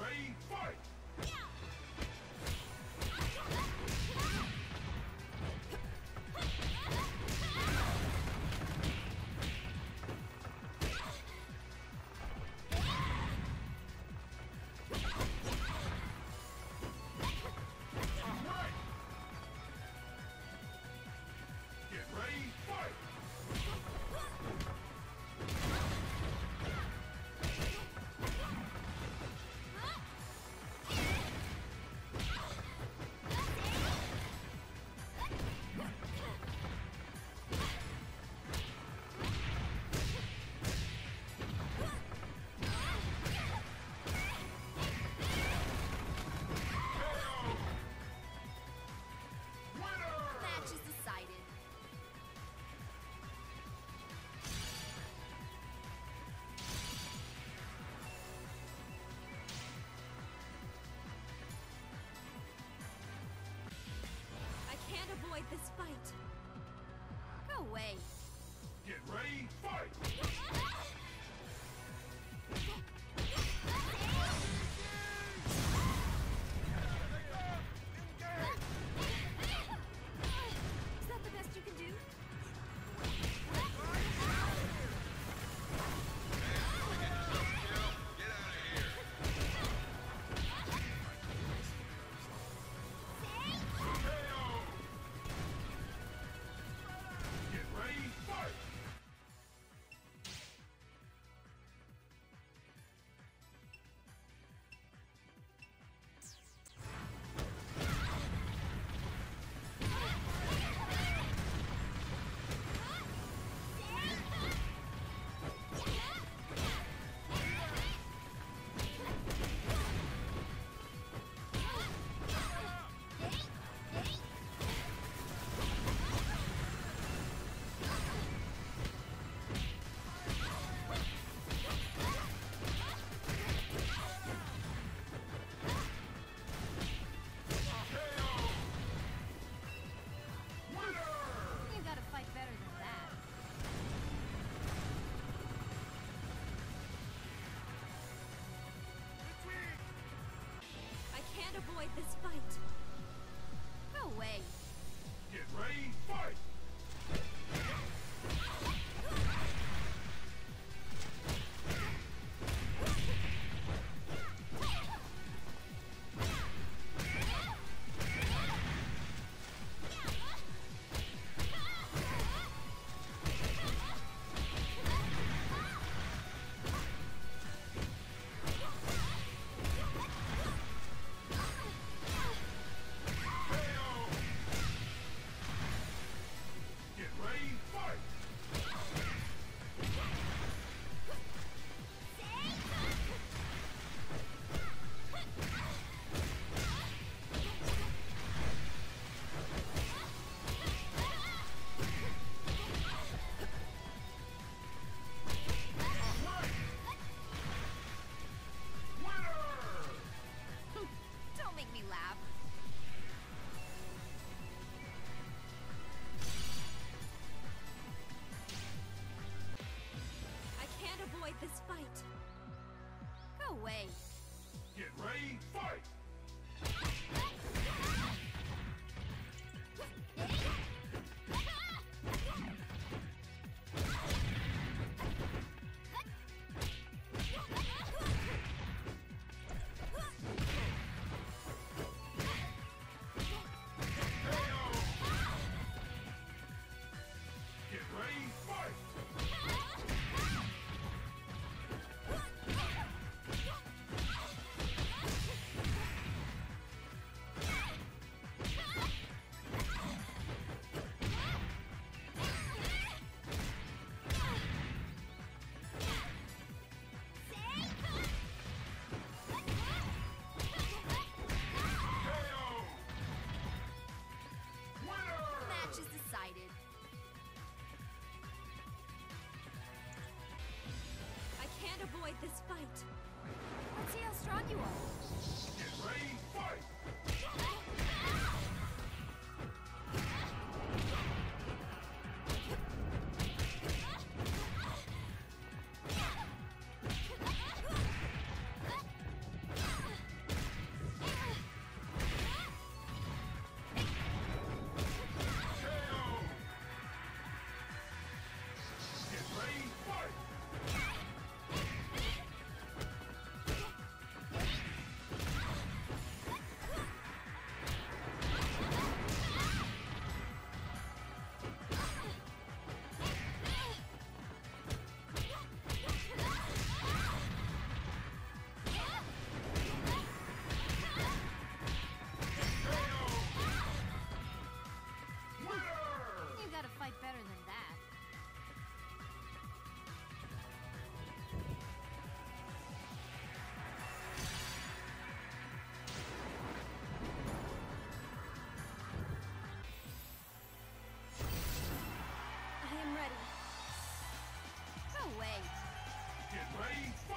ready, fight! Get ready, fight! Match is decided. I can't avoid this fight. Go away. Get ready, fight! Is that the best you can do? Get out of here! KO! Get ready, fight! You gotta fight better than that. I can't avoid this fight. Go away. Get ready, fight! KO! Get ready, fight! Winner! Don't make me laugh. I can't avoid this fight. Go away. Get ready, fight! KO! Get ready, fight! KO! Winner! Match is decided. I can't avoid this fight. Let's see how strong you are. Get ready, fight!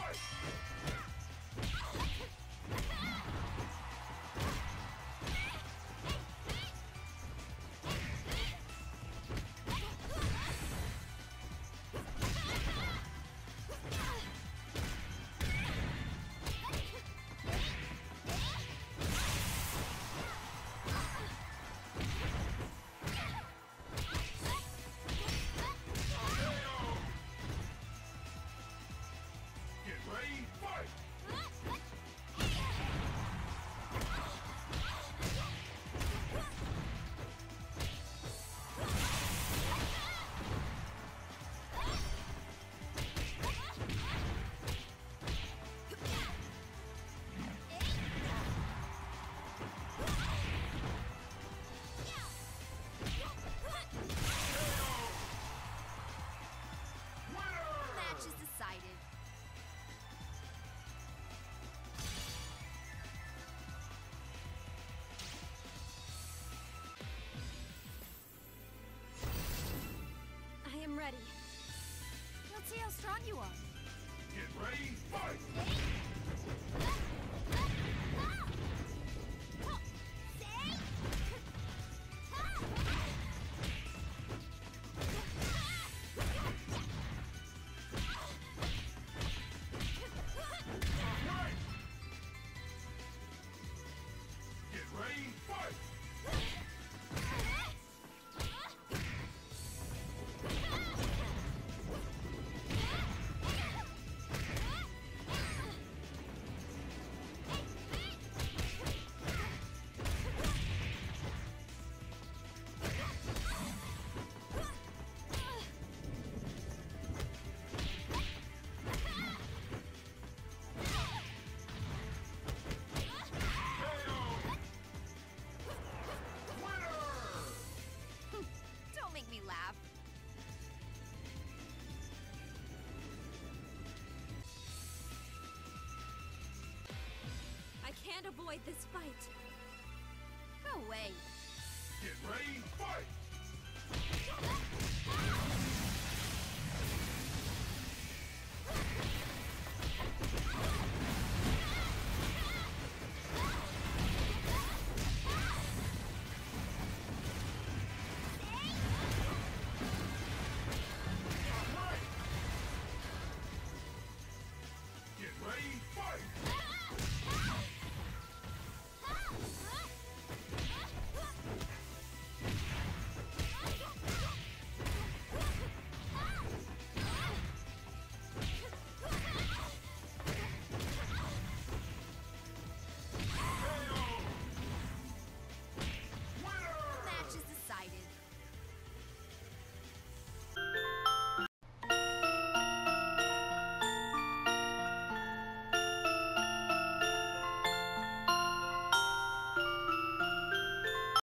fight! Get ready, fight! Match is decided. I am ready. Let's see how strong you are. Get ready, fight! Right! Get ready, fight! Don't make me laugh. I can't avoid this fight. Go away. Get ready, fight! Ah!